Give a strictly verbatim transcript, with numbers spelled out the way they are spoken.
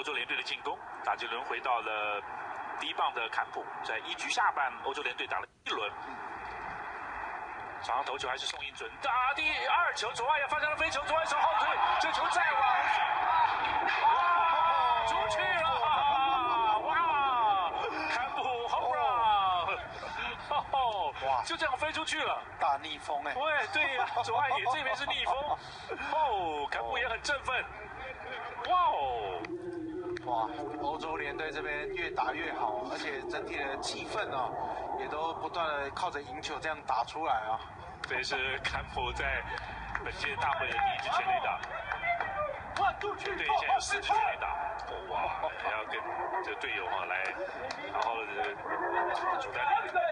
欧洲联队的进攻，打击轮回到了第一棒的坎普，在一局下半，欧洲联队打了一轮。场上投球还是宋英准，打第二球左外野方向的飞球，左外手后退，这球再往，哇，出去了！哇，坎普好让，哦，哇，就这样飞出去了， 大逆风哎！ 对对呀、啊，左外野这边是逆风，哦，坎普也很振奋，哇哦！ 哇，欧洲联队这边越打越好，而且整体的气氛哦，也都不断的靠着赢球这样打出来啊。 这是坎普在本届大会的第一支全垒打，全队现在有四支全垒打，哇，还要跟这队友啊来好好的主战力。